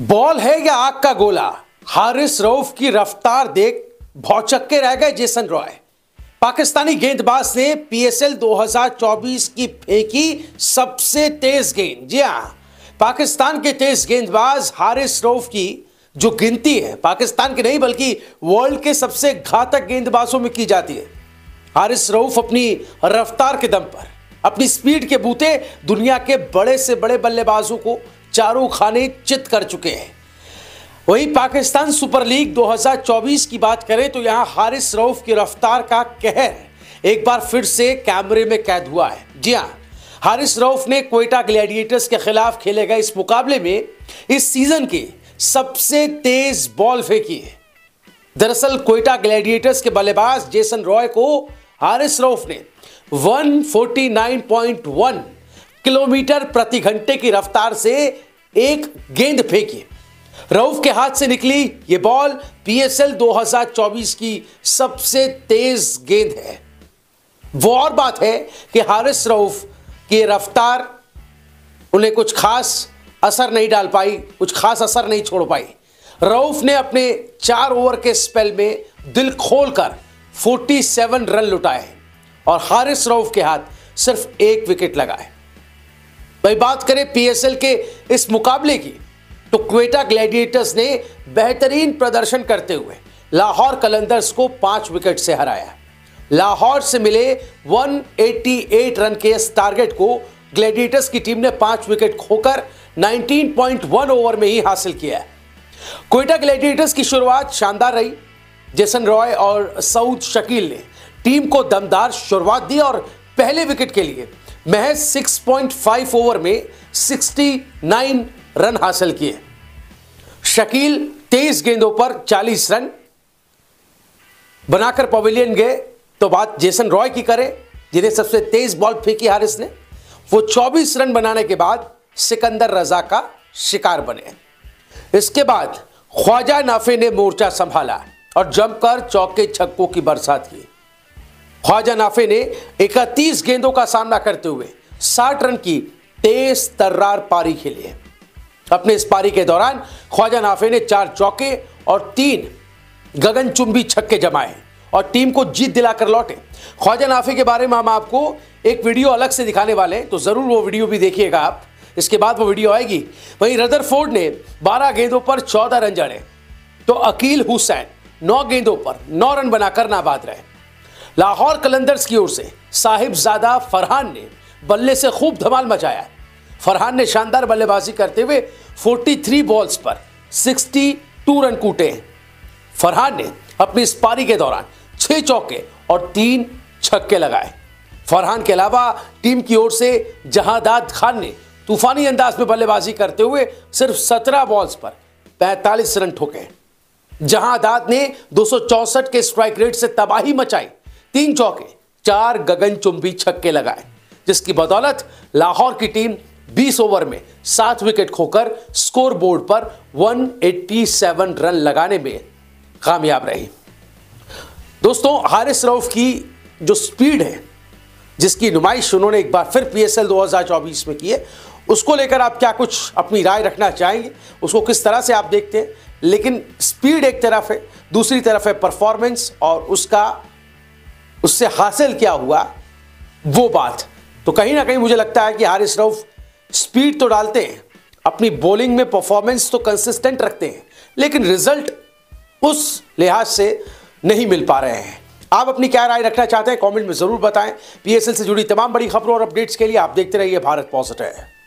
Ball है या आग का गोला, हारिस रऊफ की रफ्तार देख भौचक्के रह गए जेसन रॉय। पाकिस्तानी गेंदबाज ने पीएसएल 2024 की फेंकी सबसे तेज गेंद। जी हां, पाकिस्तान के तेज गेंदबाज हारिस रऊफ की जो गिनती है पाकिस्तान के नहीं बल्कि वर्ल्ड के सबसे घातक गेंदबाजों में की जाती है। हारिस रऊफ अपनी रफ्तार के दम पर, अपनी स्पीड के बूते दुनिया के बड़े से बड़े बल्लेबाजों को चारों खाने चित कर चुके हैं। वहीं पाकिस्तान सुपर लीग 2024 की बात करें तो यहां हारिस रऊफ की रफ्तार का कहर एक बार फिर से कैमरे में कैद हुआ है। जी हां, हारिस रऊफ ने क्वेटा ग्लैडिएटर्स के खिलाफ खेले गए इस मुकाबले में इस सीजन की सबसे तेज बॉल फेंकी है। दरअसल क्वेटा ग्लैडिएटर्स के बल्लेबाज जेसन रॉय को हारिस रऊफ ने 149.1 किलोमीटर प्रति घंटे की रफ्तार से एक गेंद फेंकी। रऊफ के हाथ से निकली यह बॉल पीएसएल 2024 की सबसे तेज गेंद है। वो और बात है कि हारिस रऊफ की रफ्तार उन्हें कुछ खास असर नहीं डाल पाई, कुछ खास असर नहीं छोड़ पाई। रऊफ ने अपने 4 ओवर के स्पेल में दिल खोलकर 47 रन लुटाए और हारिस रऊफ के हाथ सिर्फ एक विकेट लगा है। भाई बात करें पीएसएल के इस मुकाबले की तो क्वेटा ग्लैडिएटर्स ने बेहतरीन प्रदर्शन करते हुए लाहौर कलंदर्स को 5 विकेट से हराया। लाहौर से मिले 188 रन के इस टारगेट को ग्लैडिएटर्स की टीम ने 5 विकेट खोकर 19.1 ओवर में ही हासिल किया है। क्वेटा ग्लैडिएटर्स की शुरुआत शानदार रही। जेसन रॉय और सऊद शकील ने टीम को दमदार शुरुआत दी और पहले विकेट के लिए महज 6.5 ओवर में 69 रन हासिल किए। शकील 23 गेंदों पर 40 रन बनाकर पवेलियन गए। तो बात जेसन रॉय की करें जिन्हें सबसे तेज बॉल फेंकी हारिस ने, वो 24 रन बनाने के बाद सिकंदर रजा का शिकार बने। इसके बाद ख्वाजा नाफे ने मोर्चा संभाला और जमकर चौके छक्कों की बरसात की। ख्वाजा नाफे ने 31 गेंदों का सामना करते हुए 60 रन की तेज तर्रार पारी खेली। अपने इस पारी के दौरान ख्वाजा नाफे ने 4 चौके और 3 गगनचुंबी छक्के जमाए और टीम को जीत दिलाकर लौटे। ख्वाजा नाफे के बारे में हम आपको एक वीडियो अलग से दिखाने वाले हैं, तो जरूर वो वीडियो भी देखिएगा आप। इसके बाद वो वीडियो आएगी। वहीं रदरफोर्ड ने 12 गेंदों पर 14 रन जड़े तो अकील हुसैन 9 गेंदों पर 9 रन बनाकर नाबाद रहे। लाहौर कलंदर्स की ओर से साहिबजादा फरहान ने बल्ले से खूब धमाल मचाया। फरहान ने शानदार बल्लेबाजी करते हुए 43 बॉल्स पर 62 रन कूटे। फरहान ने अपनी इस पारी के दौरान 6 चौके और 3 छक्के लगाए। फरहान के अलावा टीम की ओर से जहादाद खान ने तूफानी अंदाज में बल्लेबाजी करते हुए सिर्फ 17 बॉल्स पर 45 रन ठोके। जहादाद ने 264 के स्ट्राइक रेट से तबाही मचाई, 3 चौके 4 गगनचुंबी छक्के लगाए, जिसकी बदौलत लाहौर की टीम 20 ओवर में 7 विकेट खोकर स्कोर बोर्ड पर 187 रन लगाने में कामयाब रही। दोस्तों, हारिस रऊफ की जो स्पीड है, जिसकी नुमाइश उन्होंने एक बार फिर पीएसएल 2024 में की है, उसको लेकर आप क्या कुछ अपनी राय रखना चाहेंगे? उसको किस तरह से आप देखते हैं? लेकिन स्पीड एक तरफ है, दूसरी तरफ है परफॉर्मेंस और उससे हासिल क्या हुआ वो बात। तो कहीं ना कहीं मुझे लगता है कि हारिस रऊफ स्पीड तो डालते हैं, अपनी बॉलिंग में परफॉर्मेंस तो कंसिस्टेंट रखते हैं, लेकिन रिजल्ट उस लिहाज से नहीं मिल पा रहे हैं। आप अपनी क्या राय रखना चाहते हैं कमेंट में जरूर बताएं। पीएसएल से जुड़ी तमाम बड़ी खबरों और अपडेट्स के लिए आप देखते रहिए भारत पॉजिटिव।